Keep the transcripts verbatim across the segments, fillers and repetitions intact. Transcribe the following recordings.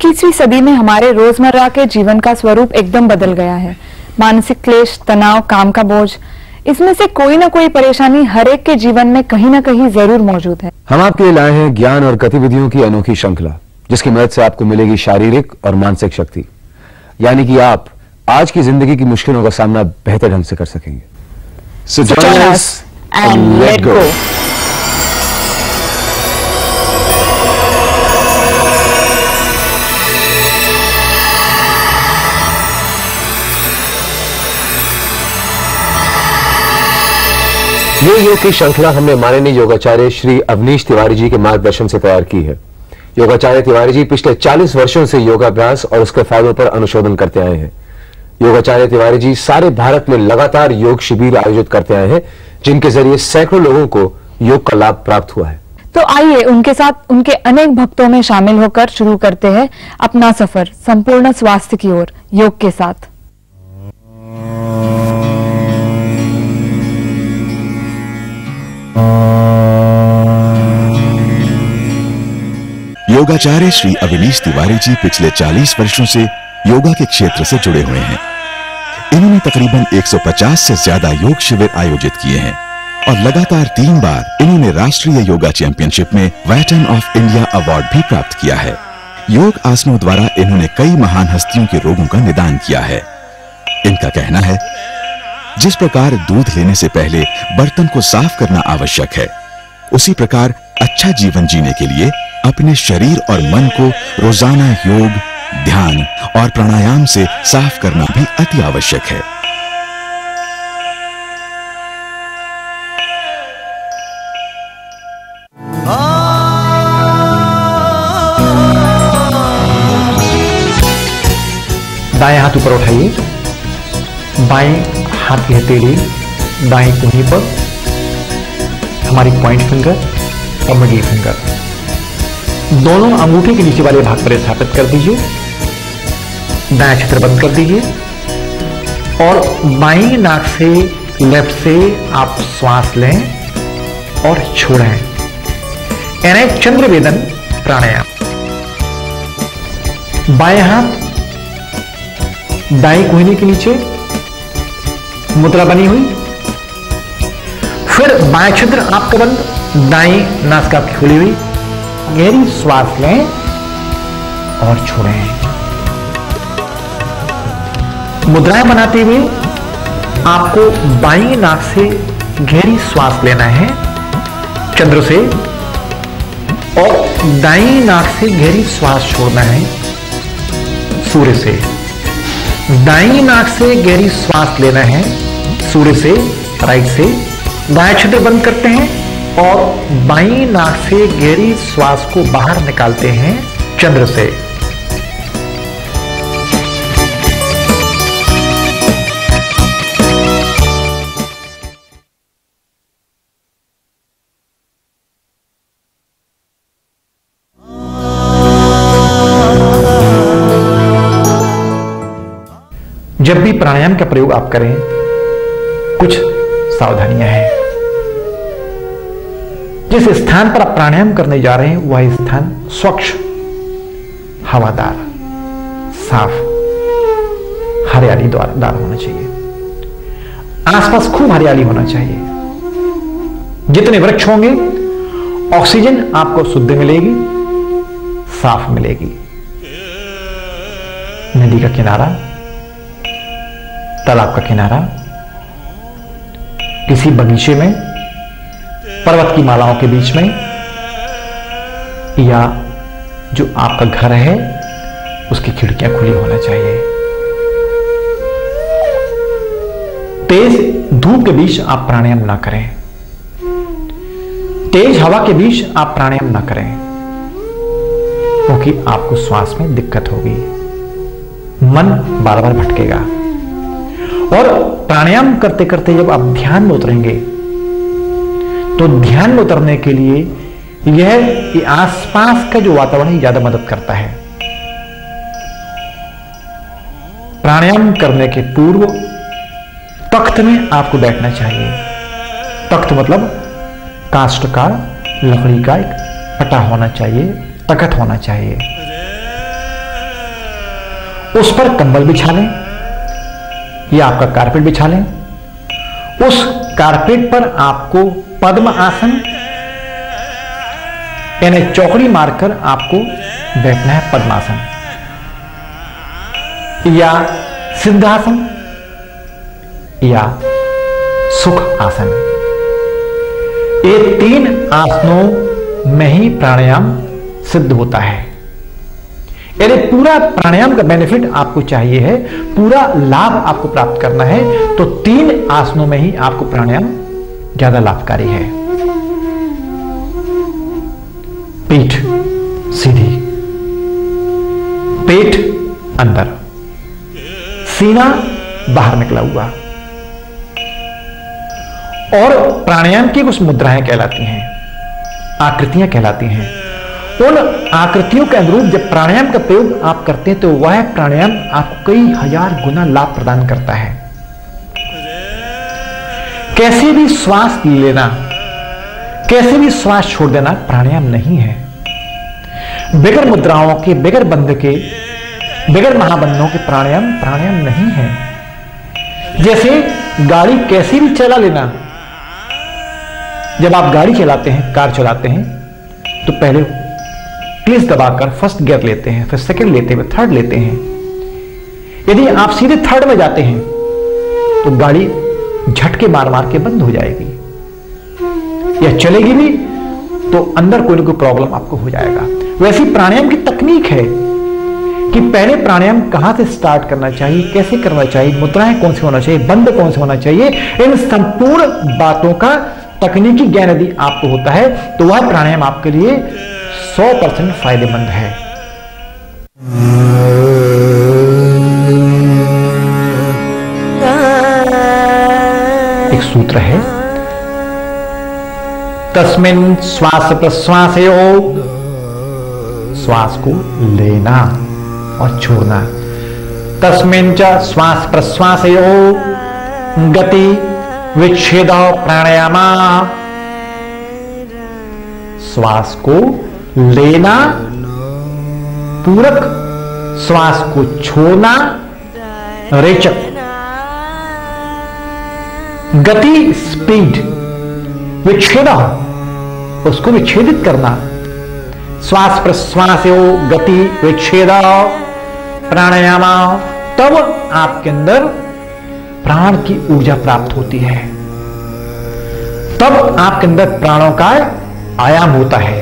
इक्कीसवीं सदी में हमारे रोजमर्रा के जीवन का स्वरूप एकदम बदल गया है। मानसिक क्लेश, तनाव, काम का बोझ, इसमें से कोई ना कोई परेशानी हर एक के जीवन में कहीं ना कहीं जरूर मौजूद है। हम आपके लिए लाए हैं ज्ञान और गतिविधियों की अनोखी श्रृंखला, जिसकी मदद से आपको मिलेगी शारीरिक और मानसिक शक्ति, यानी कि आप आज की जिंदगी की मुश्किलों का सामना बेहतर ढंग से कर सकेंगे। So join us and let go. ये योग की श्रृंखला हमने माननीय योगाचार्य श्री अवनीश तिवारी जी के मार्गदर्शन से तैयार की है। योगाचार्य तिवारी जी पिछले चालीस वर्षों से योगाभ्यास और उसके फायदों पर अनुशोधन करते आए हैं। योगाचार्य तिवारी जी सारे भारत में लगातार योग शिविर आयोजित करते आए हैं, जिनके जरिए सैकड़ों लोगों को योग का लाभ प्राप्त हुआ है। तो आइए उनके साथ उनके अनेक भक्तों में शामिल होकर शुरू करते हैं अपना सफर संपूर्ण स्वास्थ्य की ओर योग के साथ। योगाचार्य श्री अवनीश तिवारी जी पिछले चालीस वर्षों से योगा के क्षेत्र से जुड़े हुए हैं। इन्होंने तकरीबन एक सौ पचास से ज्यादा योग शिविर आयोजित किए हैं और लगातार तीन बार इन्होंने राष्ट्रीय योगा चैंपियनशिप में वेटरन ऑफ इंडिया अवार्ड भी प्राप्त किया है। योग आसनों द्वारा इन्होंने कई महान हस्तियों के रोगों का निदान किया है। इनका कहना है, जिस प्रकार दूध लेने से पहले बर्तन को साफ करना आवश्यक है, उसी प्रकार अच्छा जीवन जीने के लिए अपने शरीर और मन को रोजाना योग, ध्यान और प्राणायाम से साफ करना भी अति आवश्यक है। दाएं हाथ ऊपर उठाइए, बाएं हाथ की हथेली दाएं कोहनी पर, हमारी पॉइंट फिंगर और मिडिल फिंगर दोनों अंगूठे के नीचे वाले भाग पर स्थापित कर दीजिए। दायां छिद्र बंद कर दीजिए और बाईं नाक से लेफ्ट से आप श्वास लें और छोड़ें, यानी चंद्रभेदन प्राणायाम। बाएं हाथ दाईं कोहनी के नीचे मुद्रा बनी हुई, फिर बाएं छिद्र आपका बंद, दाईं नासिका आपकी खुली हुई, गहरी श्वास लें और छोड़ें। मुद्राएं बनाते हुए आपको बाईं नाक से गहरी श्वास लेना है चंद्र से, और दाईं नाक से गहरी श्वास छोड़ना है सूर्य से। दाईं नाक से गहरी श्वास लेना है सूर्य से, राइट से। दाएं छिद्र बंद करते हैं और बाईं नाक से गहरी श्वास को बाहर निकालते हैं चंद्र से। जब भी प्राणायाम का प्रयोग आप करें, कुछ सावधानियां हैं। जिस स्थान पर आप प्राणायाम करने जा रहे हैं वह स्थान स्वच्छ, हवादार, साफ, हरियालीदार होना चाहिए। आसपास खूब हरियाली होना चाहिए। जितने वृक्ष होंगे ऑक्सीजन आपको शुद्ध मिलेगी, साफ मिलेगी। नदी का किनारा, तालाब का किनारा, किसी बगीचे में, पर्वत की मालाओं के बीच में, या जो आपका घर है उसकी खिड़कियां खुली होना चाहिए। तेज धूप के बीच आप प्राणायाम ना करें, तेज हवा के बीच आप प्राणायाम ना करें, क्योंकि आपको श्वास में दिक्कत होगी, मन बार बार भटकेगा। और प्राणायाम करते करते जब आप ध्यान में उतरेंगे तो ध्यान में उतरने के लिए यह आसपास का जो वातावरण ज्यादा मदद करता है। प्राणायाम करने के पूर्व तख्त में आपको बैठना चाहिए। तख्त मतलब काष्ठ का, लकड़ी का एक पटा होना चाहिए, तख्त होना चाहिए। उस पर कंबल बिछा लें या आपका कारपेट बिछा लें। उस कारपेट पर आपको पद्म आसन यानी चौकड़ी मारकर आपको बैठना है, पद्मासन या सिद्धासन या सुख आसन। ये तीन आसनों में ही प्राणायाम सिद्ध होता है। यदि पूरा प्राणायाम का बेनिफिट आपको चाहिए है, पूरा लाभ आपको प्राप्त करना है, तो तीन आसनों में ही आपको प्राणायाम ज्यादा लाभकारी है। पीठ सीधी, पेट अंदर, सीना बाहर निकला हुआ। और प्राणायाम की कुछ मुद्राएं कहलाती हैं, आकृतियां कहलाती हैं। उन आकृतियों के अनुरूप जब प्राणायाम का प्रयोग आप करते हैं तो वह प्राणायाम आपको कई हजार गुना लाभ प्रदान करता है। कैसे भी श्वास लेना, कैसे भी श्वास छोड़ देना प्राणायाम नहीं है। बगैर मुद्राओं के, बगैर बंध के, बगैर महाबंधों के प्राणायाम प्राणायाम नहीं है। जैसे गाड़ी कैसे भी चला लेना, जब आप गाड़ी चलाते हैं, कार चलाते हैं, तो पहले क्लच दबाकर फर्स्ट गियर लेते हैं, फिर सेकंड लेते हैं, थर्ड लेते हैं। यदि आप सीधे थर्ड में जाते हैं तो गाड़ी झटके मार मार के बंद हो जाएगी, या चलेगी भी तो अंदर कोई ना कोई प्रॉब्लम आपको हो जाएगा। वैसी प्राणायाम की तकनीक है कि पहले प्राणायाम कहां से स्टार्ट करना चाहिए, कैसे करना चाहिए, मुद्राएं कौन सी होना चाहिए, बंद कौन से होना चाहिए, इन संपूर्ण बातों का तकनीकी ज्ञान यदि आपको होता है तो वह प्राणायाम आपके लिए सौ परसेंट फायदेमंद है। एक सूत्र है, तस्मिन् श्वास प्रश्वासयोः, श्वास को लेना और छोड़ना। तस्मिन् च श्वास प्रश्वासयोः गति विच्छेद प्राणायाम। श्वास को लेना, पूरक श्वास को छोड़ना, रेचक। गति स्पीड, विच्छेद उसको विच्छेदित करना। श्वास प्रश्वास गति विच्छेद प्राणायाम, तब आपके अंदर प्राण की ऊर्जा प्राप्त होती है, तब आपके अंदर प्राणों का आयाम होता है।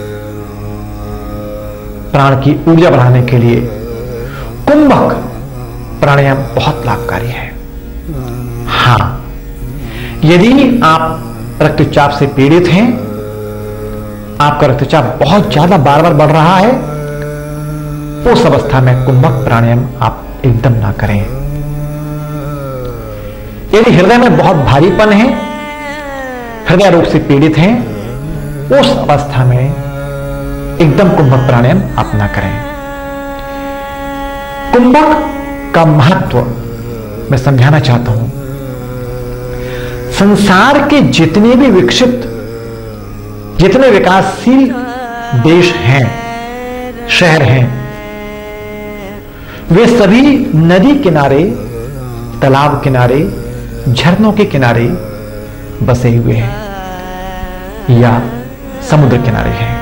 प्राण की ऊर्जा बढ़ाने के लिए कुंभक प्राणायाम बहुत लाभकारी है। हां, यदि आप रक्तचाप से पीड़ित हैं, आपका रक्तचाप बहुत ज्यादा बार बार बढ़ रहा है, उस अवस्था में कुंभक प्राणायाम आप एकदम ना करें। यदि हृदय में बहुत भारीपन है, हृदय रोग से पीड़ित हैं, उस अवस्था में एकदम कुंभक प्राणायाम आप ना करें। कुंभक का महत्व मैं समझाना चाहता हूं। संसार के जितने भी विकसित, जितने विकासशील देश हैं, शहर हैं, वे सभी नदी किनारे, तालाब किनारे, झरनों के किनारे बसे हुए हैं या समुद्र किनारे हैं।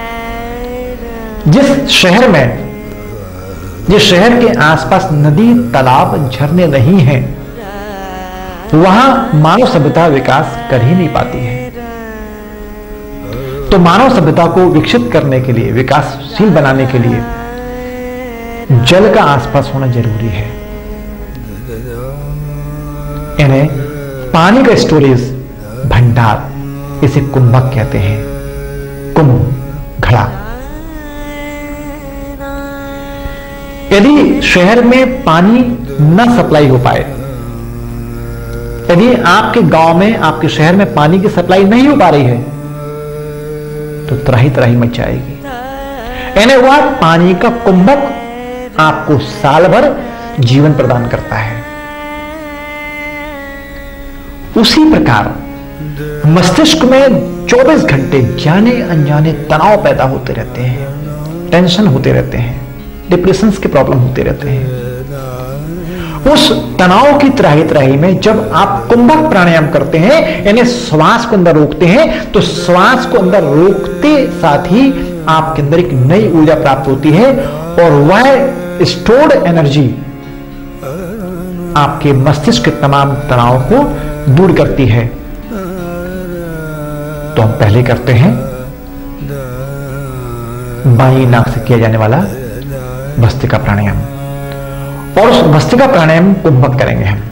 जिस शहर में, जिस शहर के आसपास नदी, तालाब, झरने नहीं हैं, वहां मानव सभ्यता विकास कर ही नहीं पाती है। तो मानव सभ्यता को विकसित करने के लिए, विकासशील बनाने के लिए जल का आसपास होना जरूरी है। इन्हें पानी का स्टोरेज, भंडार, इसे कुंभक कहते हैं। कुंभ घड़ा। यदि शहर में पानी न सप्लाई हो पाए, यदि आपके गांव में, आपके शहर में पानी की सप्लाई नहीं हो पा रही है, तो त्राही त्राही मच जाएगी। यानी वह पानी का कुंभक आपको साल भर जीवन प्रदान करता है। उसी प्रकार मस्तिष्क में चौबीस घंटे जाने अनजाने तनाव पैदा होते रहते हैं, टेंशन होते रहते हैं, डिप्रेशंस के प्रॉब्लम होते रहते हैं। उस तनाव की त्राही त्राही में जब आप कुंभक प्राणायाम करते हैं, यानी श्वास को अंदर रोकते हैं, तो श्वास को अंदर रोकते साथ ही आपके अंदर एक नई ऊर्जा प्राप्त होती है और वह स्टोर्ड एनर्जी आपके मस्तिष्क के तमाम तनाव को दूर करती है। तो हम पहले करते हैं बाईं नाक से किया जाने वाला भस्त्रिका प्राणायाम, और उस भस्त्रिका प्राणायाम कुंभक करेंगे हम।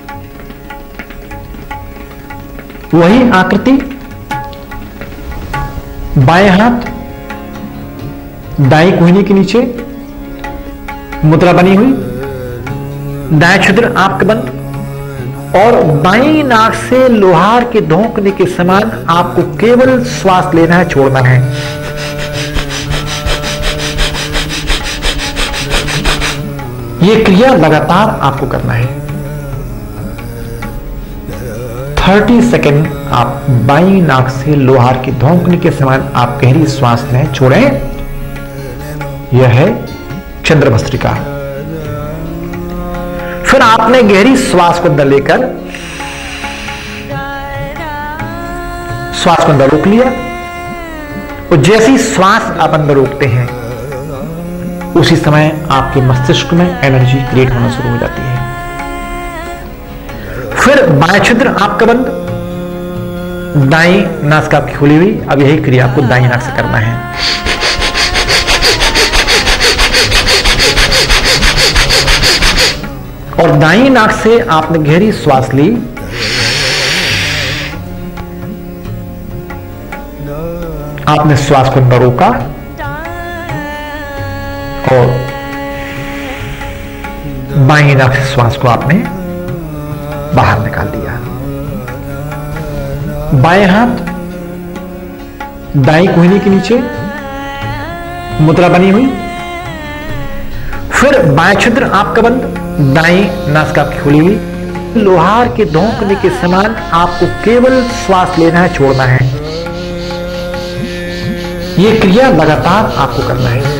वही आकृति, बाएं हाथ दाएं कोहनी के नीचे मुद्रा बनी हुई, दाएं छिद्र आपके बंद, और बाईं नाक से लोहार के धोंकने के समान आपको केवल श्वास लेना है, छोड़ना है। यह क्रिया लगातार आपको करना है। तीस सेकंड आप बाईं नाक से लोहार के धोंकने के समान आप गहरी श्वास लें, छोड़ें। यह है चंद्रभस्त्रिका। फिर आपने गहरी श्वास को अंदर लेकर श्वास को अंदर रोक लिया, और जैसी श्वास आप अंदर रोकते हैं उसी समय आपके मस्तिष्क में एनर्जी क्रिएट होना शुरू हो जाती है। फिर बाएं छिद्र आपका बंद, दाईं नासिका आपकी खुली हुई। अब यही क्रिया आपको दाईं नाक से करना है। और दाईं नाक से आपने गहरी श्वास ली, आपने श्वास को अंदर रोका और बाईं नाक से श्वास को आपने बाहर निकाल दिया। बाएं हाथ दाईं कोहनी के नीचे मुद्रा बनी हुई। फिर बाएं छिद्र आपका बंद, दाईं नासिका आपकी खुली हुई। लोहार के धोंकने के समान आपको केवल श्वास लेना है, छोड़ना है। यह क्रिया लगातार आपको करना है।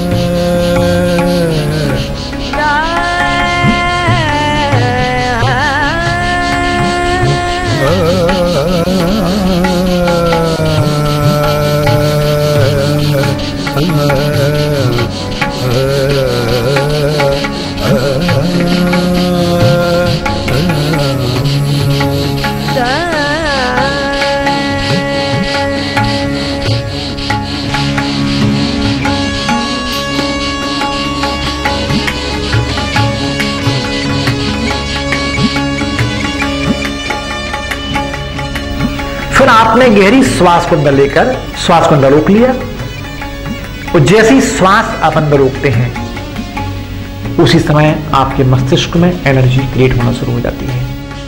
फिर आपने गहरी श्वास को अंदर लेकर श्वास को अंदर रोक लिया, और जैसी श्वास आप अंदर रोकते हैं उसी समय आपके मस्तिष्क में एनर्जी क्रिएट होना शुरू हो जाती है।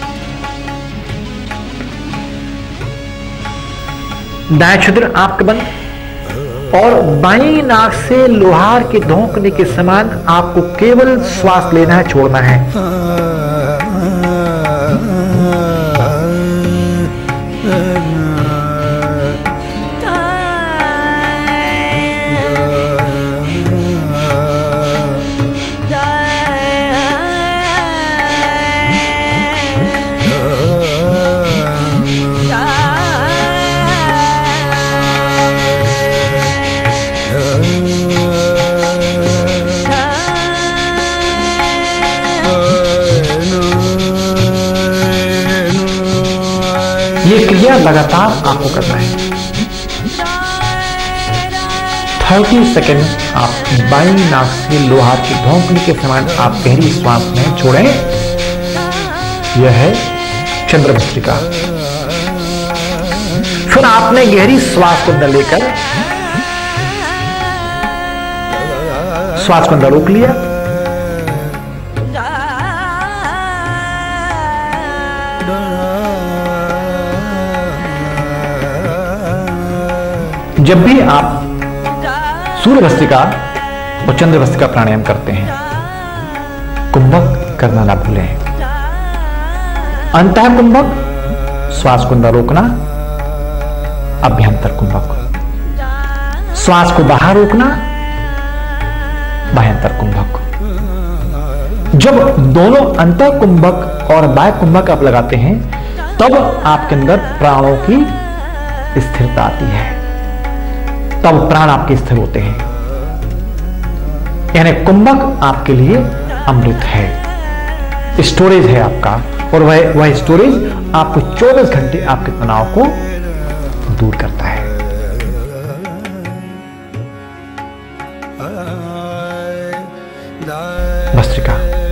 दाएं छिद्र आपके बंद, और बाईं नाक से लोहार के धोंकने के समान आपको केवल श्वास लेना है, छोड़ना है। ये क्रिया लगातार आपको करना है। तीस सेकंड आप बाईं नाक से लोहार के धोंकने के समान आप गहरी श्वास में छोड़ें। यह है चंद्रभस्त्रिका। फिर आपने गहरी श्वास को अंदर लेकर श्वास को अंदर रोक लिया, जब भी आप सूर्य भस्त्रिका और चंद्र भस्त्रिका प्राणायाम करते हैं, कुंभक करना ना भूलें। अंतः कुंभक, श्वास को अंदर रोकना, अभ्यंतर कुंभक, श्वास को बाहर रोकना, बाह्यंतर कुंभक। जब दोनों अंतर कुंभक और बाह्य कुंभक आप लगाते हैं तब आपके अंदर प्राणों की स्थिरता आती है, तब प्राण आपके स्थिर होते हैं। यानी कुंभक आपके लिए अमृत है, स्टोरेज है आपका, और वह वह स्टोरेज आपको चौबीस घंटे आपके तनाव को दूर करता है। भस्त्रिका,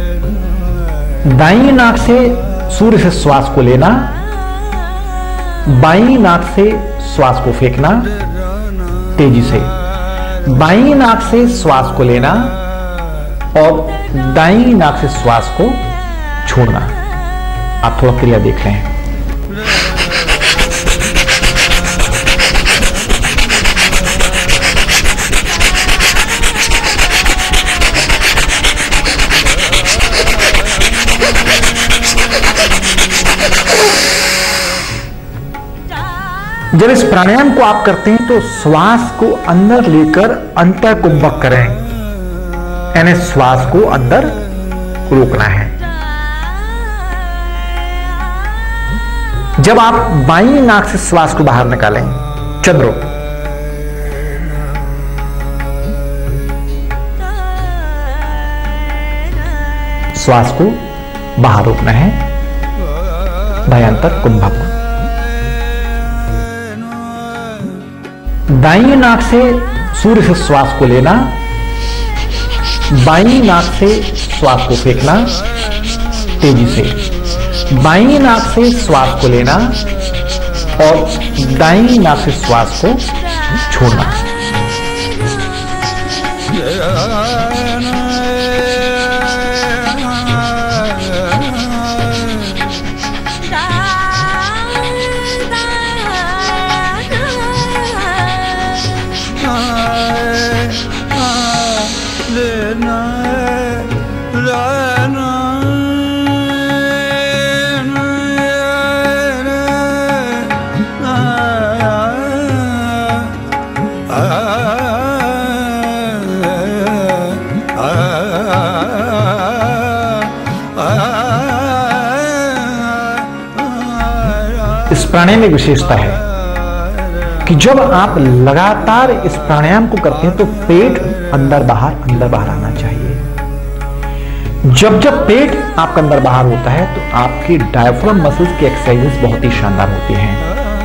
दाईं नाक से सूर्य से श्वास को लेना, बाईं नाक से श्वास को फेंकना तेजी से, बाईं नाक से श्वास को लेना और दाईं नाक से श्वास को छोड़ना। आप थोड़ा क्रिया देख लें। जब इस प्राणायाम को आप करते हैं तो श्वास को अंदर लेकर अंतर कुंभक करें, यानी श्वास को अंदर रोकना है। जब आप बाईं नाक से श्वास को बाहर निकालें, चंद्रो, श्वास को बाहर रोकना है, भयांतर कुंभक। दाईं नाक से सूर्य से श्वास को लेना, बाईं नाक से श्वास को फेंकना तेजी से, बाईं नाक से श्वास को लेना और दाईं नाक से श्वास को छोड़ना। इस प्राणायाम में विशेषता है कि जब आप लगातार इस प्राणायाम को करते हैं तो पेट अंदर बाहर अंदर बाहर आना चाहिए। जब जब पेट आपका अंदर बाहर होता है तो आपकी डायफ्राम मसल्स की एक्सरसाइजेस बहुत ही शानदार होती हैं।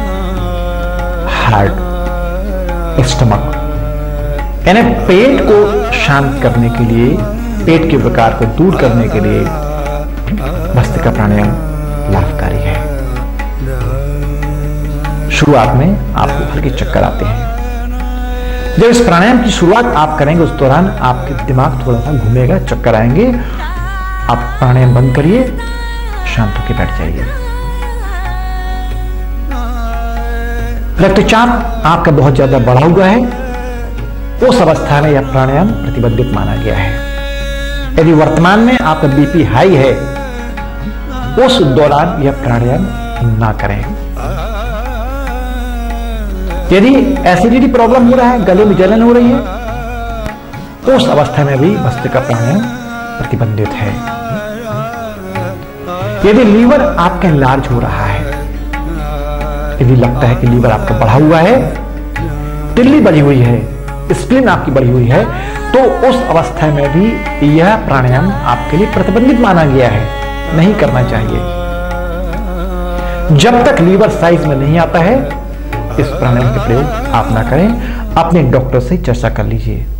हार्ट, स्टमक, यानी पेट को शांत करने के लिए, पेट के विकार को दूर करने के लिए भस्त्रिका प्राणायाम लाभकारी है। शुरुआत में आपको हल्के चक्कर आते हैं। जब इस प्राणायाम की शुरुआत आप करेंगे उस दौरान आपके दिमाग थोड़ा सा घूमेगा, चक्कर आएंगे। आप प्राणायाम बंद करिए, शांत होकर बैठ जाइए। रक्तचाप आपका बहुत ज्यादा बढ़ा हुआ है, उस अवस्था में यह प्राणायाम प्रतिबंधित माना गया है। यदि वर्तमान में आपका बीपी हाई है, उस दौरान यह प्राणायाम ना करें। यदि एसिडिटी प्रॉब्लम हो रहा है, गले में जलन हो रही है, उस अवस्था में भी भस्त्रिका प्राणायाम प्रतिबंधित है। यदि लीवर आपका लार्ज हो रहा है, यदि लगता है कि लीवर आपका बढ़ा हुआ है, तिल्ली बढ़ी हुई है, स्प्लीन आपकी बढ़ी हुई है, तो उस अवस्था में भी यह प्राणायाम आपके लिए प्रतिबंधित माना गया है, नहीं करना चाहिए। जब तक लीवर साइज में नहीं आता है, इस प्राणायाम के प्रयोग आप ना करें। अपने डॉक्टर से चर्चा कर लीजिए।